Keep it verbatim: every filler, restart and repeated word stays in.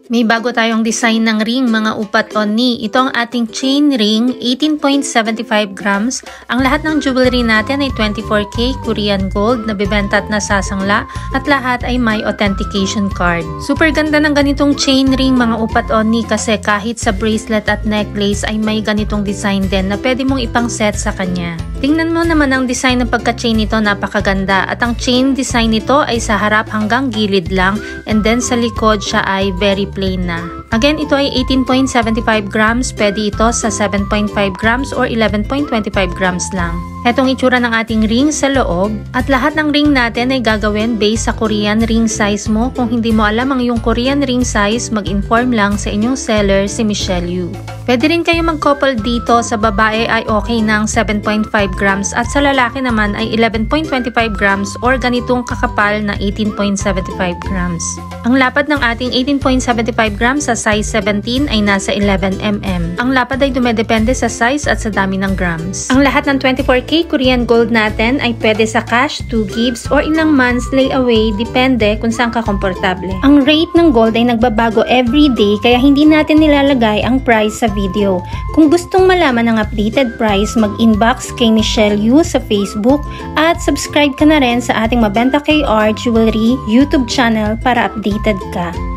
May bago tayong design ng ring mga upat Onni. Ito ang ating chain ring, eighteen point seven five grams. Ang lahat ng jewelry natin ay twenty-four K Korean gold na bibenta at nasasangla at lahat ay may authentication card. Super ganda ng ganitong chain ring mga upat Onni kasi kahit sa bracelet at necklace ay may ganitong design din na pwede mong ipang set sa kanya. Tingnan mo naman ang design ng pagka-chain nito, napakaganda at ang chain design nito ay sa harap hanggang gilid lang and then sa likod siya ay very plain na. Again, ito ay eighteen point seven five grams, pwede ito sa seven point five grams or eleven point two five grams lang. Etong itsura ng ating ring sa loob at lahat ng ring natin ay gagawin based sa Korean ring size mo. Kung hindi mo alam ang iyong Korean ring size, mag-inform lang sa inyong seller si Michelle Yu. Pwede rin kayo mag-couple dito, sa babae ay okay ng seven point five grams at sa lalaki naman ay eleven point two five grams or ganitong kakapal na eighteen point seven five grams. Ang lapad ng ating eighteen point seven five grams sa size seventeen ay nasa eleven millimeters. Ang lapad ay dumedepende sa size at sa dami ng grams. Ang lahat ng twenty-four K Korean gold natin ay pwede sa cash, two gifts, or ilang months layaway, depende kung saan ka komportable. Ang rate ng gold ay nagbabago every day kaya hindi natin nilalagay ang price sa video. Kung gustong malaman ang updated price, mag-inbox kay Michelle Yu sa Facebook at subscribe ka na rin sa ating Mabenta K R Jewelry YouTube channel para updated ka.